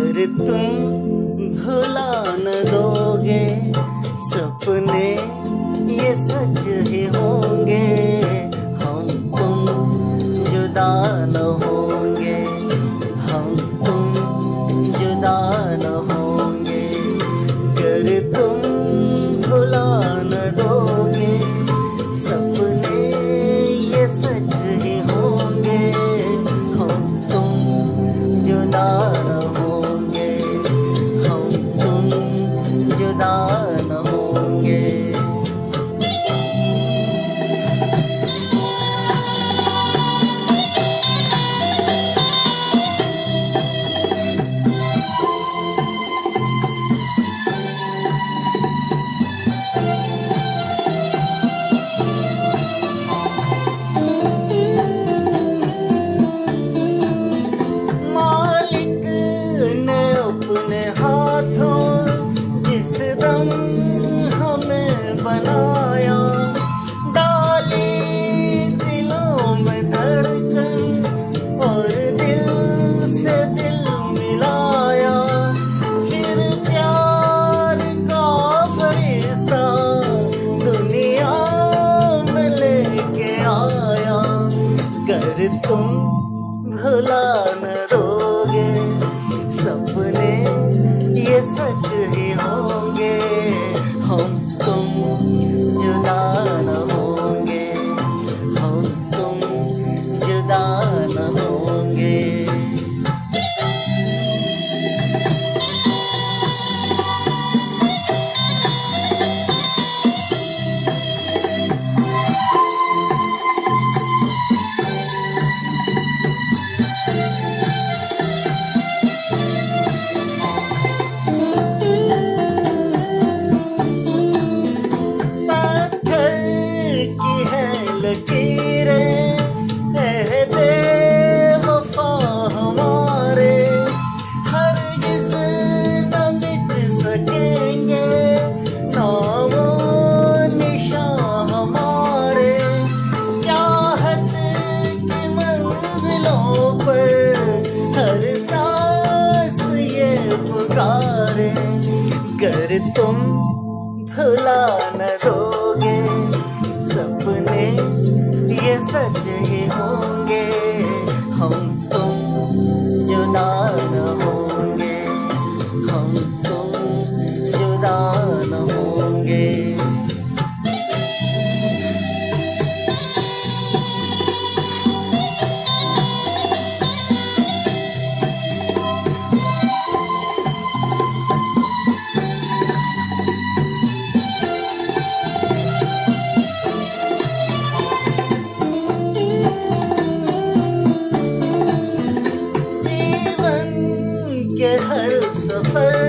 कर तुम भुला न दोगे, सपने ये सच ही होंगे। हम तुम जुदा न होंगे, हम तुम जुदा न होंगे। कर तुम भुला न दोगे, सपने ये सच ही होंगे। हम तुम जुदा न होंगे, हम तुम जुदा न होंगे। अपने हाथों जिस दम हमें बनाया, डाली दिलों में धड़कन और दिल से दिल मिलाया। फिर प्यार का फरिश्ता दुनिया में लेके आया। कर तुम भुला न दोगे, सपने ये सच ही होंगे। हम तुम जुदा न होंगे, हम तुम जुदा न होंगे। लकीरें अहदे वफा हमारे, हरगिज़ न मिट सकेंगे नामो निशान हमारे। चाहत की मंजिलों पर हर सांस ये पुकारे। कर तुम भुला न दोगे, सपने ये सच ही होंगे। हम तुम जुदा न होंगे, हम तुम जुदा न होंगे। के हर सफर